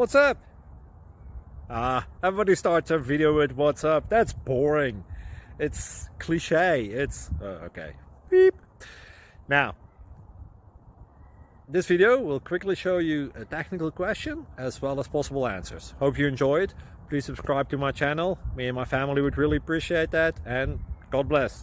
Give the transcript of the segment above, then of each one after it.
what's up? Everybody starts a video with what's up. That's boring. It's cliche. It's okay. Beep. Now, this video will quickly show you a technical question as well as possible answers. Hope you enjoyed. Please subscribe to my channel. Me and my family would really appreciate that, and God bless.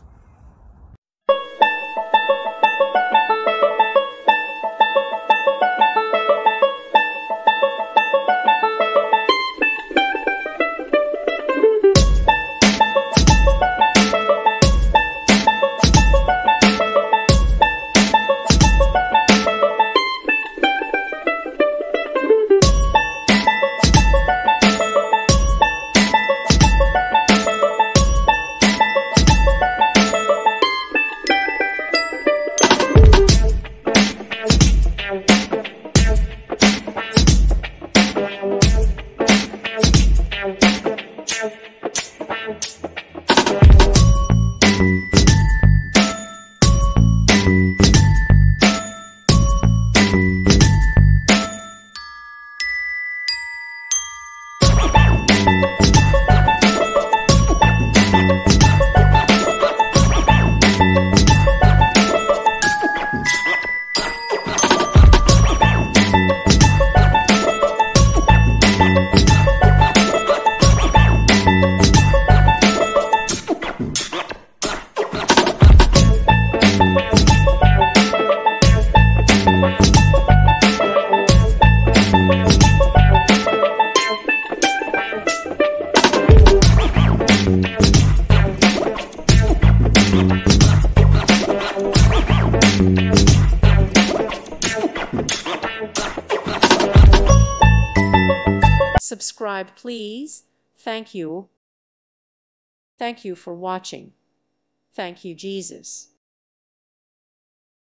Subscribe, please. Thank you. Thank you for watching. Thank you, Jesus.